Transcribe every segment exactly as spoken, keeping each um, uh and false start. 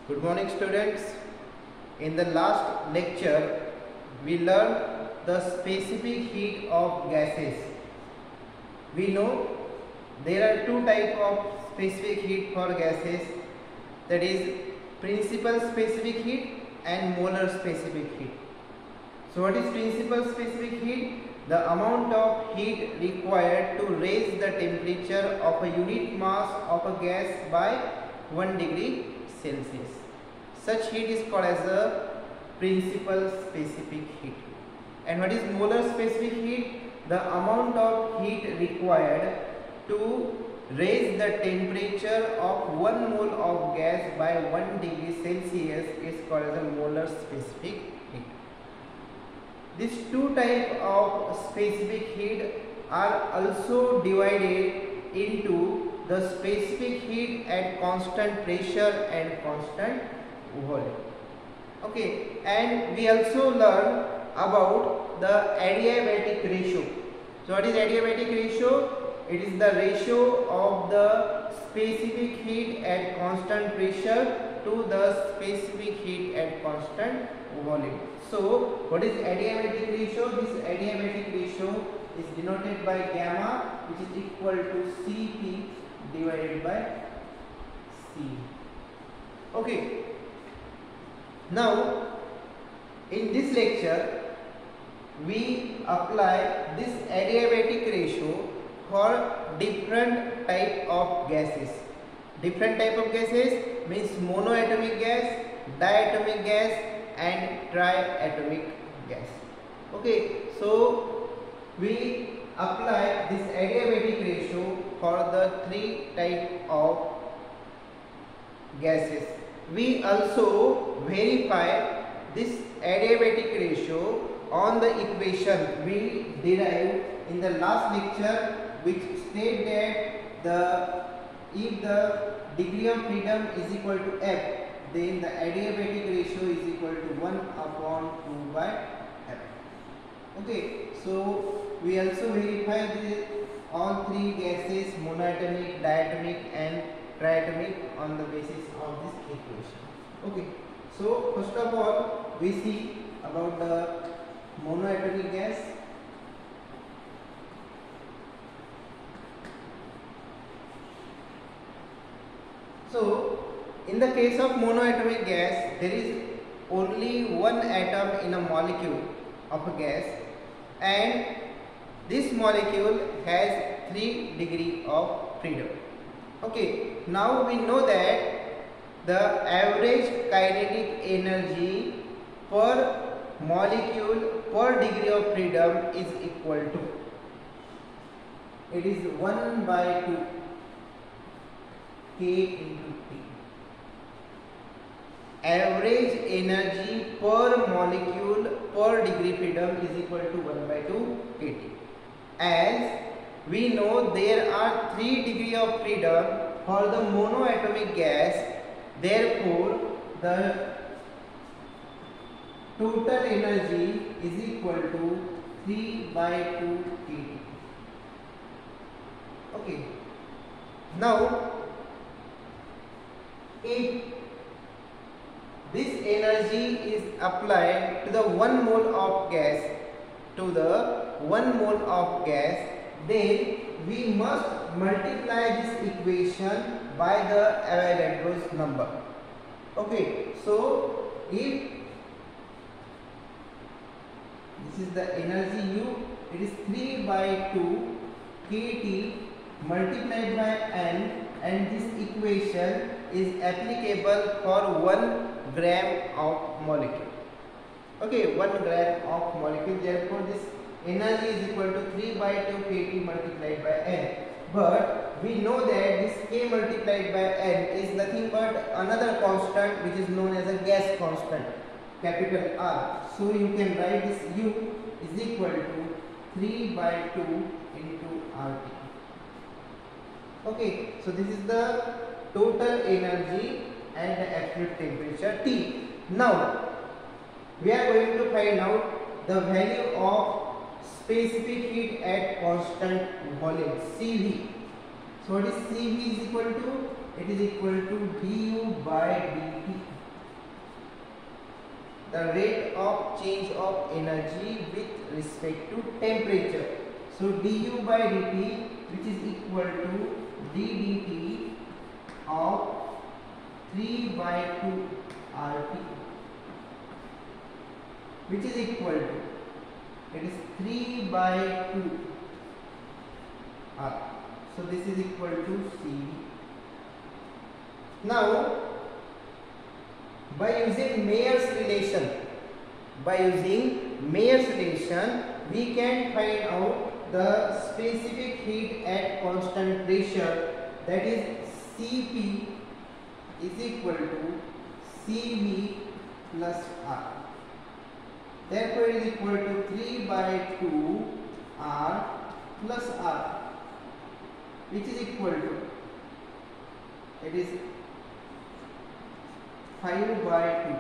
Good morning students. In the last lecture we learned the specific heat of gases. We know there are two types of specific heat for gases, that is principal specific heat and molar specific heat. So what is principal specific heat? The amount of heat required to raise the temperature of a unit mass of a gas by one degree Celsius. Such heat is called as a principal specific heat. And what is molar specific heat? The amount of heat required to raise the temperature of one mole of gas by one degree Celsius is called as a molar specific heat. These two types of specific heat are also divided into the specific heat at constant pressure and constant volume. Okay, and we also learn about the adiabatic ratio. So what is adiabatic ratio? It is the ratio of the specific heat at constant pressure to the specific heat at constant volume. So what is adiabatic ratio? This adiabatic ratio is denoted by gamma, which is equal to C P divided by C. Okay. Now in this lecture we apply this adiabatic ratio for different type of gases. Different type of gases means monoatomic gas, diatomic gas and triatomic gas. Okay, so we apply this adiabatic ratio for the three type of gases. We also verify this adiabatic ratio on the equation we derived in the last lecture, which state that the if the degree of freedom is equal to F, then the adiabatic ratio is equal to one upon two by F. Okay, so we also verify the all three gases, monoatomic, diatomic and triatomic, on the basis of this equation. Okay, so first of all we see about the monoatomic gas. So in the case of monoatomic gas, there is only one atom in a molecule of a gas, and this molecule has three degree of freedom. Okay, now we know that the average kinetic energy per molecule per degree of freedom is equal to, it is one by two K into T. Average energy per molecule per degree freedom is equal to one by two K T. As we know there are three degree of freedom for the monoatomic gas, therefore the total energy is equal to three by two K T. Okay, now if this energy is applied to the one mole of gas, to the one mole of gas, then we must multiply this equation by the Avogadro's number. Okay, so if this is the energy U, it is three by two K T multiplied by N, and this equation is applicable for one gram of molecule. Okay, one gram of molecule, therefore this energy is equal to three by two K T multiplied by N. But we know that this K multiplied by N is nothing but another constant which is known as a gas constant, capital R. So you can write this U is equal to three by two into R T. Okay, so this is the total energy and the absolute temperature T. Now we are going to find out the value of specific heat at constant volume, C V. So what is C V is equal to? It is equal to du by dt. the rate of change of energy with respect to temperature. So du by dt, which is equal to ddt of three by two RT, which is equal to, it is three by two R. So this is equal to C V. Now, by using Mayer's relation, by using Mayer's relation, we can find out the specific heat at constant pressure, that is C P is equal to C V plus R. Therefore, it is equal to three by two R plus R, which is equal to, it is five by two.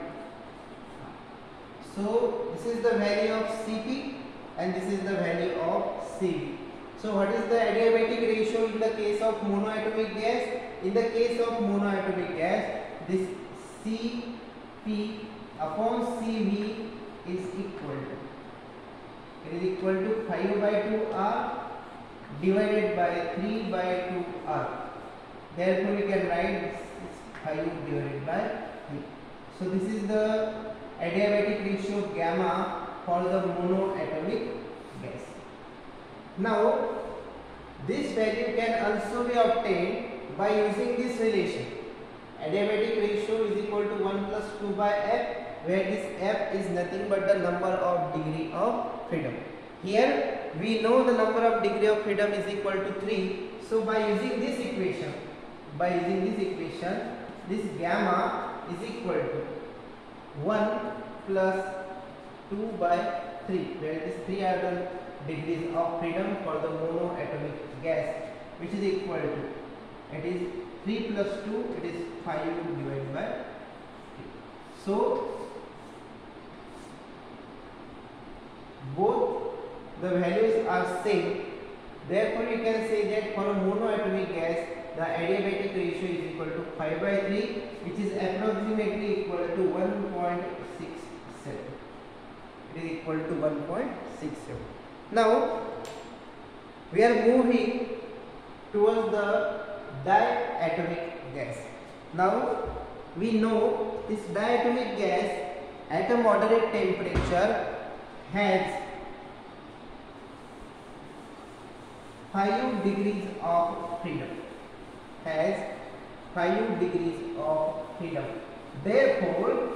So this is the value of C P and this is the value of C V. So what is the adiabatic ratio in the case of monoatomic gas? In the case of monoatomic gas, this C P upon C V is equal to, it is equal to five by two R divided by three by two R. Therefore, we can write this is five divided by three. So this is the adiabatic ratio gamma for the monoatomic gas. Now, this value can also be obtained by using this relation. Adiabatic ratio is equal to one plus two by F, where this F is nothing but the number of degree of freedom. Here we know the number of degree of freedom is equal to three. So by using this equation, by using this equation, this gamma is equal to one plus two by three, where these three are the degrees of freedom for the monoatomic gas, which is equal to, it is three plus two, it is five divided by three. So both the values are same. Therefore, you can say that for a monoatomic gas, the adiabatic ratio is equal to five by three, which is approximately equal to one point six seven. It is equal to one point six seven. Now, we are moving towards the diatomic gas. Now, we know this diatomic gas at a moderate temperature has five degrees of freedom, has five degrees of freedom. Therefore,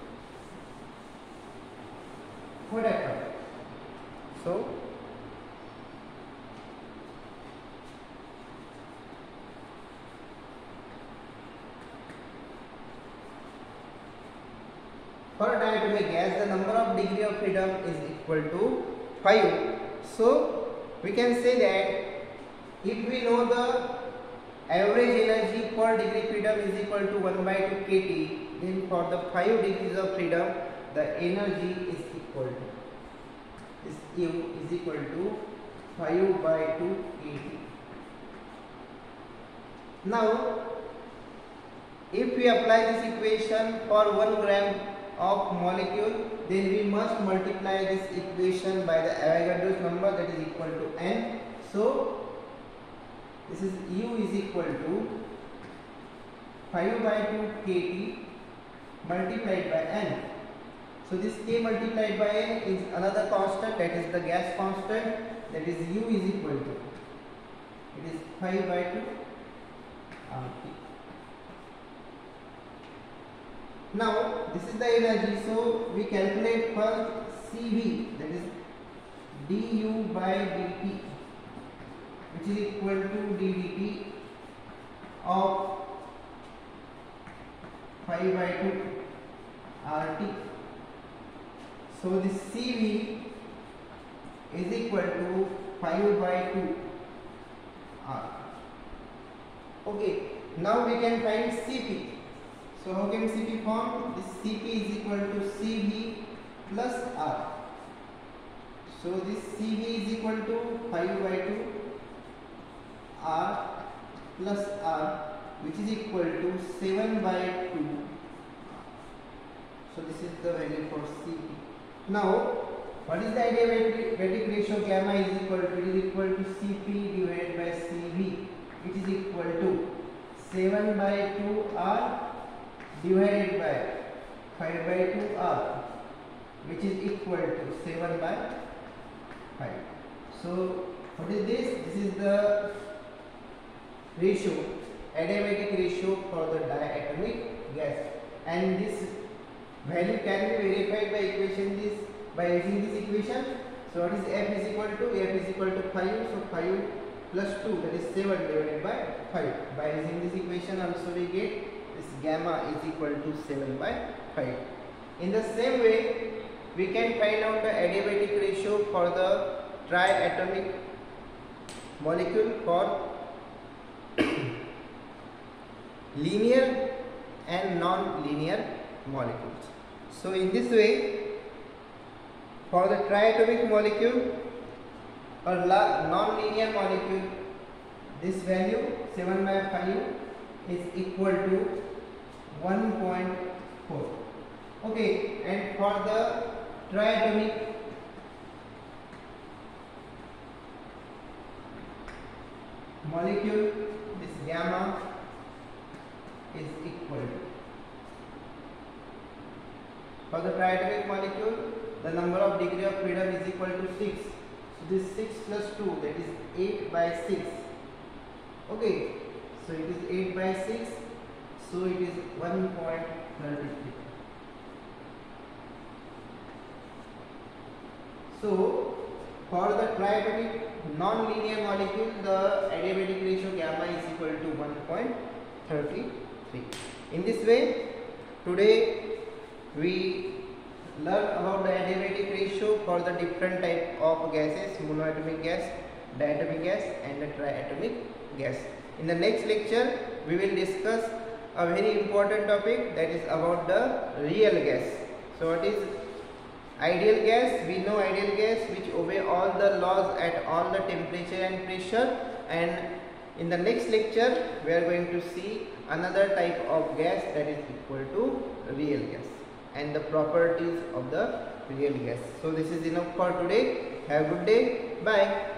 what happens? So, for diatomic gas, the number of degree of freedom is equal to five. So, we can say that if we know the average energy per degree freedom is equal to one by two K T, then for the five degrees of freedom, the energy is equal to, this U is equal to five by two K T. Now, if we apply this equation for one gram of molecule, then we must multiply this equation by the Avogadro's number, that is equal to N. So, this is U is equal to five by two K T multiplied by N. So, this K multiplied by N is another constant, that is the gas constant, that is U is equal to, it is five by two R T. Now, this is the energy, so we calculate first C V, that is du by dt, which is equal to ddt of five by two R T. So, this C V is equal to five by two R. Okay, now we can find C P. So, how can C P form? This C P is equal to C V plus R. So, this C V is equal to five by two R plus R, which is equal to seven by two. So this is the value for C P. Now, what is the adiabatic ratio? Gamma is equal to, it is equal to C P divided by C V, which is equal to seven by two R divided by five by two R, which is equal to seven by five. So what is this? This is the ratio, adiabatic ratio for the diatomic gas, and this value can be verified by equation this by using this equation. So what is F is equal to? F is equal to five. So five plus two, that is seven divided by five. By using this equation also we get this gamma is equal to seven by five. In the same way, we can find out the adiabatic ratio for the triatomic molecule for linear and non-linear molecules. So in this way, for the triatomic molecule or non-linear molecule, this value seven by five is equal to one point four. Okay, and for the triatomic molecule, this gamma is equal to, for the triatomic molecule, the number of degree of freedom is equal to six. So this six plus two, that is eight by six. Okay, so it is eight by six, so it is one point three three. So for the triatomic non-linear molecule, the adiabatic ratio gamma is equal to one point three three. In this way, today we learn about the adiabatic ratio for the different type of gases: monoatomic gas, diatomic gas, and the triatomic gas. In the next lecture, we will discuss a very important topic, that is about the real gas. So what is ideal gas? We know ideal gas which obey all the laws at all the temperature and pressure, and in the next lecture we are going to see another type of gas, that is equal to real gas, and the properties of the real gas. So this is enough for today. Have a good day. Bye.